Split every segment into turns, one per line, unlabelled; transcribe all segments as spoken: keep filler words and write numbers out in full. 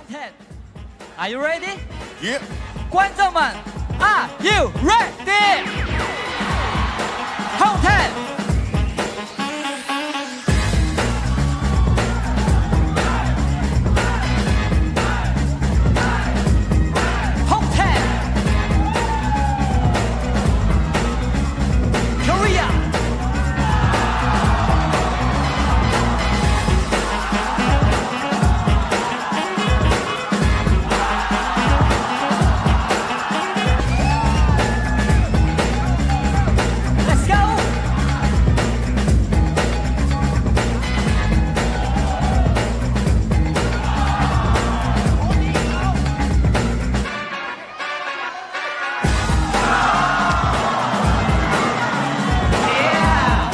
ten. Are you ready?
Yeah.
观众们 ，Are you ready? Home ten. Home ten. Korea. Let's go. Yeah.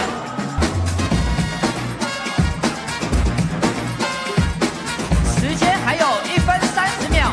时间还有一分三十秒。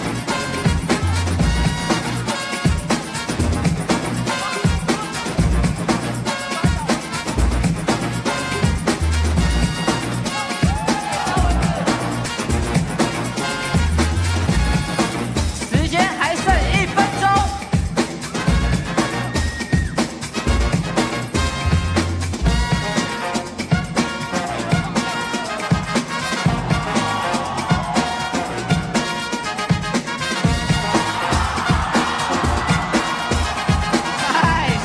时间还剩一分钟。Nice。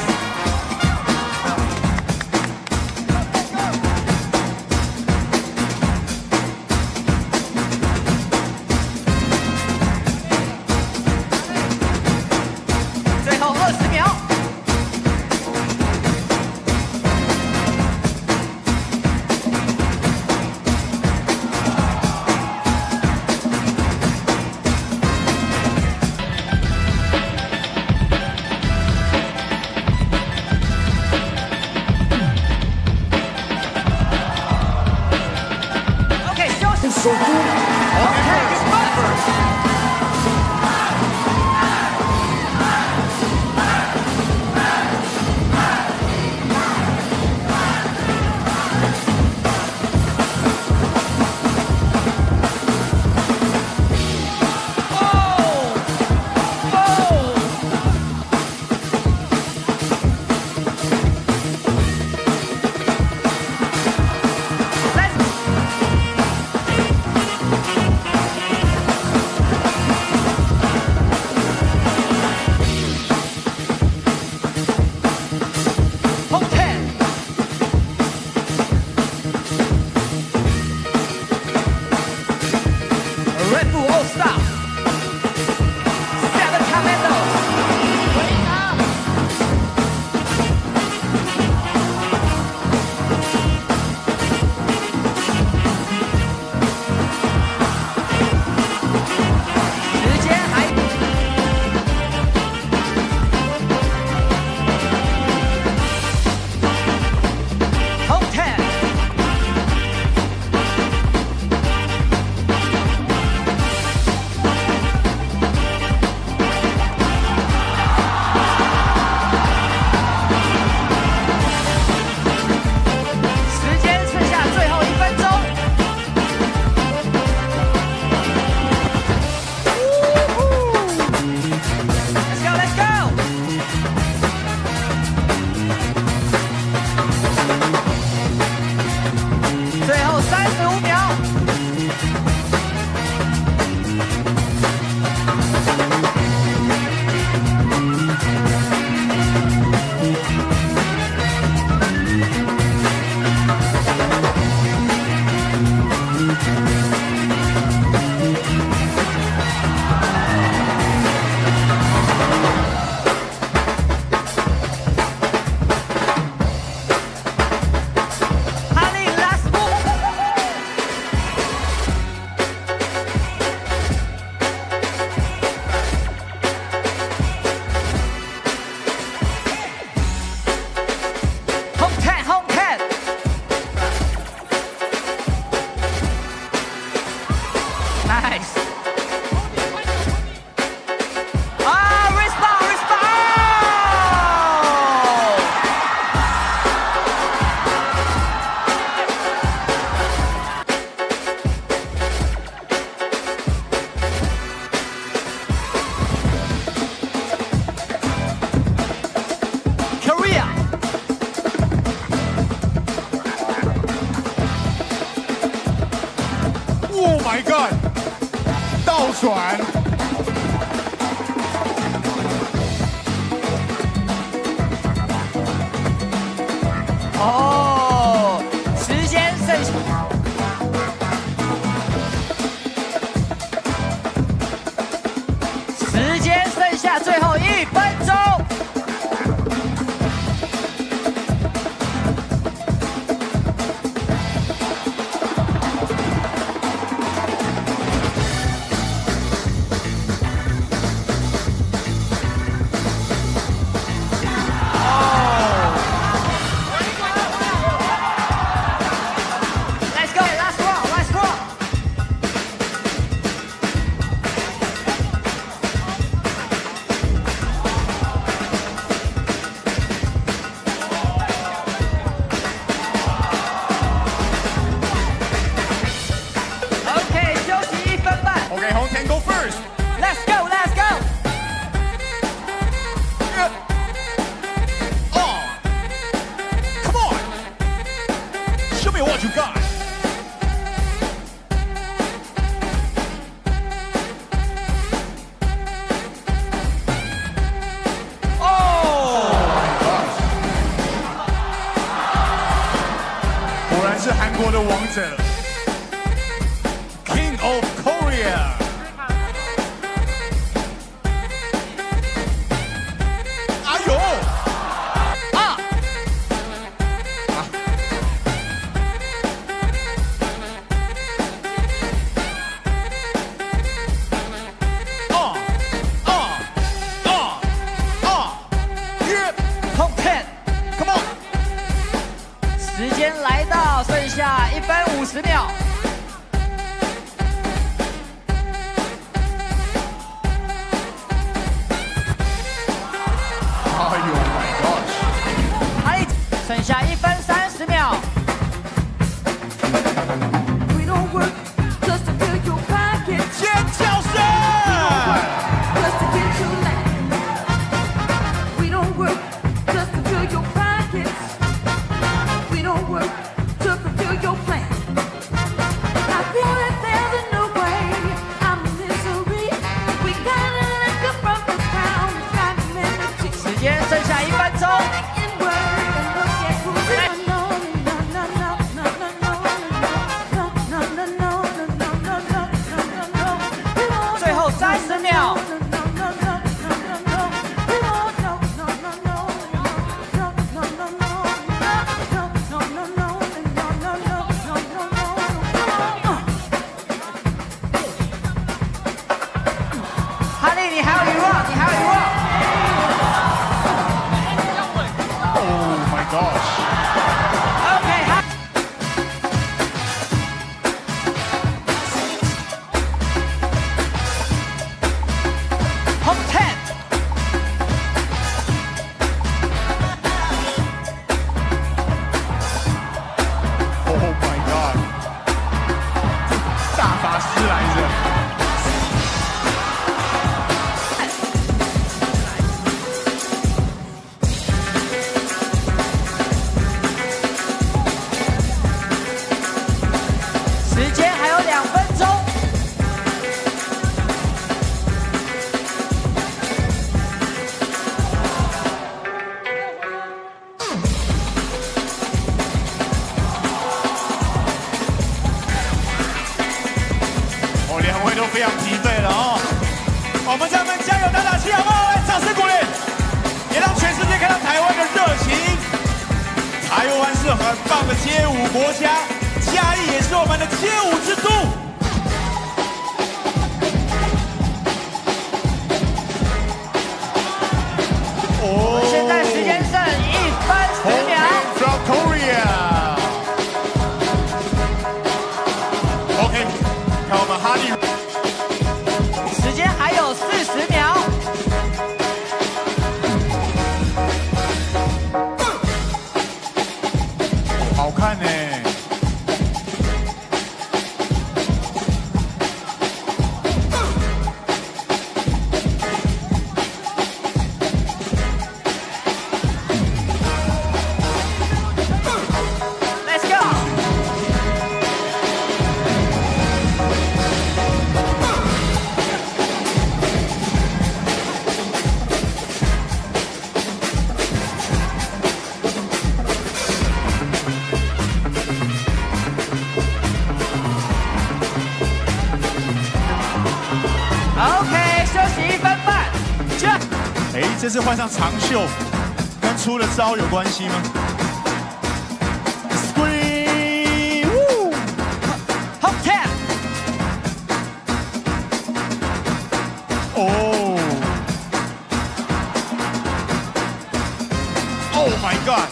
最后二十秒。OK， 休息。OK， Home ten. Red Bull All Star. Seven Commandos. Wake up.时间还。Home ten.
God！ 倒转。
哦，时间剩下。 时间剩下最后一分钟。Let's go, last one, last one.
，OK， 红田 go first。
Let's go, let's go.
On. Come on. Show me what you got. Oh my gosh. 果然是韩国的王者 ，King of Korea。
时间来到剩下一分五十秒。
哎呦 ，My gosh！
还剩下一分三十秒。
尖叫声！
时间剩下一分钟。最后三十秒。 哈利，你还有遗忘，你还有遗忘。
Oh my gosh！
OK， 好。Home ten。
Oh my god！ 大法师来着。
时间还有两分钟。
哦，两位都非常疲惫了哦。我们在们加油打打气好不好？来，掌声鼓励，也让全世界看到台湾的热情。台湾是很棒的街舞国家。 嘉义也是我们的街舞之都。
哦，现在时间剩一分十秒。
From Korea。OK， 看我们哈利。
时间还有四十秒。
好看呢。 这次换上长袖，跟出了招有关系吗 ？Scream！
Home Ten。
哦 ！Oh my God！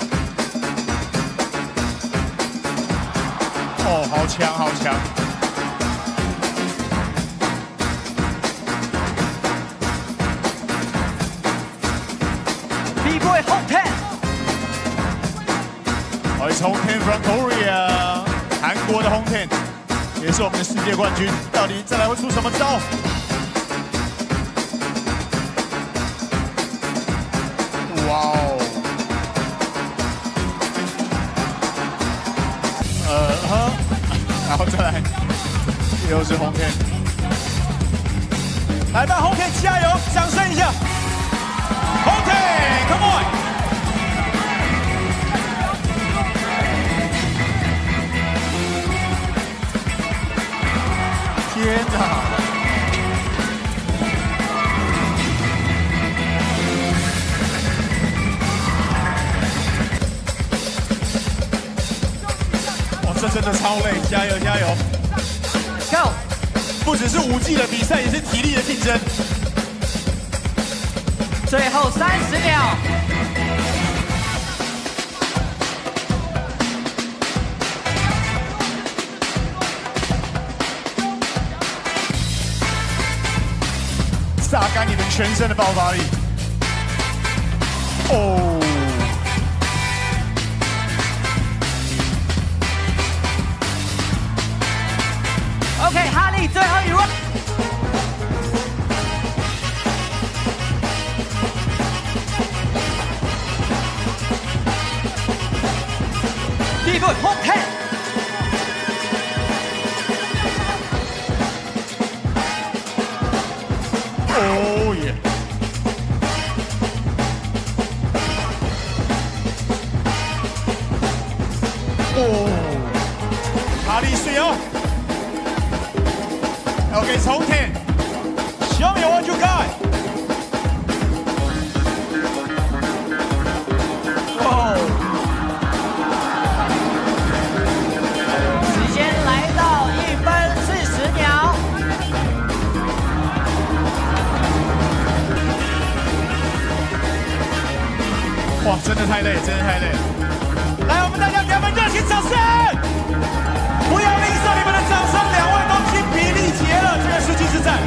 哦，好强，好强！
B-boy Home Ten。
哦 ，It's Home Ten from Korea， 韩国的 Home Ten， 也是我们的世界冠军。到底再来会出什么招？哇哦！呃哈，然后再来，又是 Home Ten。来吧 ，Home Ten 加油，掌声一下 ！Home Ten，Come on！ 天哪！哇，这真的超累，加油加油
Go！
不只是武技的比赛，也是体力的竞争。
最后三十秒。
榨干你们全身的爆发力。哦。
OK， 哈利最后一轮。第一步 Home Ten。
哦耶！哦，哈利水哦。OK， 从天 ，Show me what you got。哦。
时间来到一分四十秒。
哇，真的太累，真的太累。来，我们大家给他们热情掌声！不要吝啬你们的掌声，两位都精疲力竭了，这个世纪之战。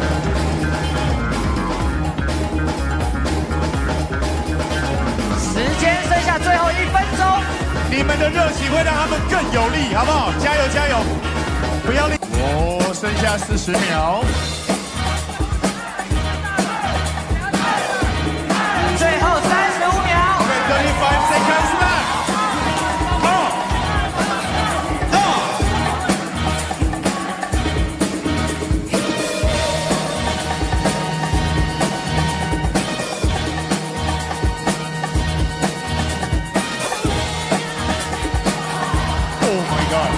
时间剩下最后一分钟，
你们的热情会让他们更有力，好不好？加油加油！不要吝。哦，剩下四十秒。
最后三十五秒。
OK， thirty-five seconds left。Come on， Oh my God！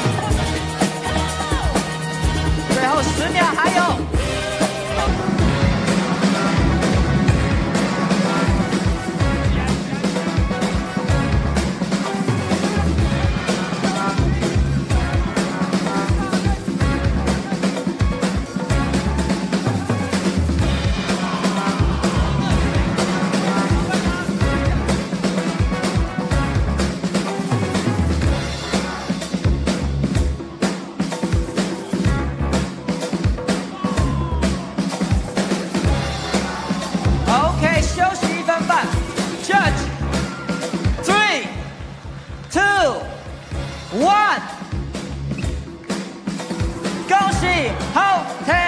最后十秒，还有。OK， 休息一分半。Judge three, two, one， 恭喜 Home Ten。